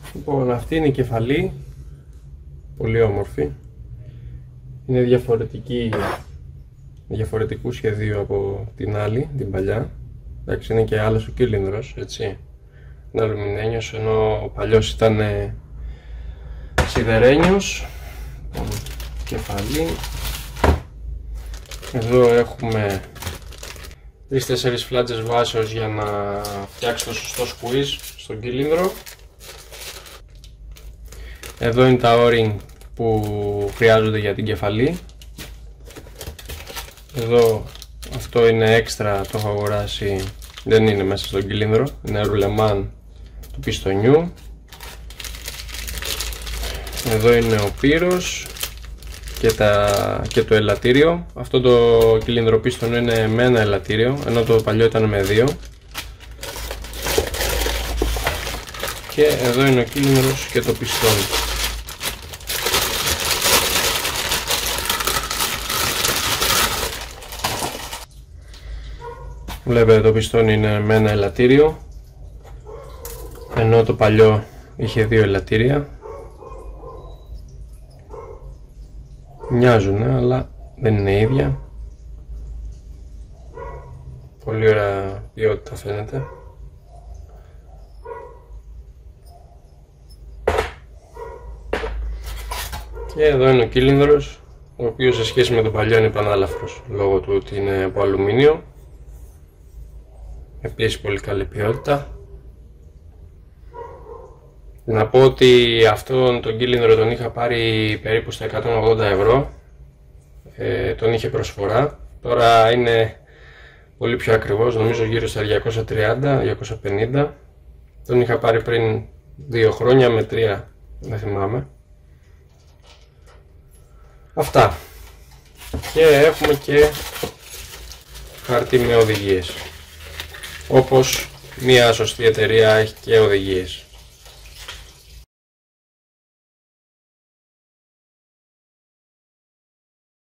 Λοιπόν, αυτή είναι η κεφαλή, πολύ όμορφη. Είναι διαφορετικού σχεδίου από την άλλη, την παλιά. Εντάξει, είναι και άλλος ο κύλινδρος, έτσι. Είναι αλουμινένιος, ενώ ο παλιός ήταν σιδερένιος. Κεφαλή. Εδώ έχουμε 3-4 φλάτζες βάσεως για να φτιάξει το σωστό squeeze στον κύλινδρο. Εδώ είναι τα o-ring που χρειάζονται για την κεφαλή. Εδώ αυτό είναι έξτρα, το έχω αγοράσει, δεν είναι μέσα στον κύλινδρο, είναι ρουλεμάν του πιστονιού. Εδώ είναι ο πύρος και το ελαττήριο. Αυτό το κύλινδρο πίστονο είναι με ένα ελαττήριο, ενώ το παλιό ήταν με δύο. Και εδώ είναι ο κύλινδρος και το πιστόνι. Βλέπετε, το πιστόνι είναι με ένα ελαττήριο, ενώ το παλιό είχε δύο ελαττήρια. Μοιάζουν, αλλά δεν είναι ίδια. Πολύ ωραία ποιότητα φαίνεται. Και εδώ είναι ο κύλινδρος, ο οποίος σε σχέση με το παλιό είναι πανάλαφρος, λόγω του ότι είναι από αλουμίνιο. Επίσης πολύ καλή ποιότητα. Να πω ότι αυτόν τον κύλινδρο τον είχα πάρει περίπου στα 180 ευρώ. Τον είχε προσφορά. Τώρα είναι πολύ πιο ακριβώς, νομίζω γύρω στα 230-250. Τον είχα πάρει πριν 2 χρόνια με 3, δεν θυμάμαι. Αυτά. Και έχουμε και χαρτί με οδηγίες. Όπως μια σωστή εταιρεία έχει και οδηγίες.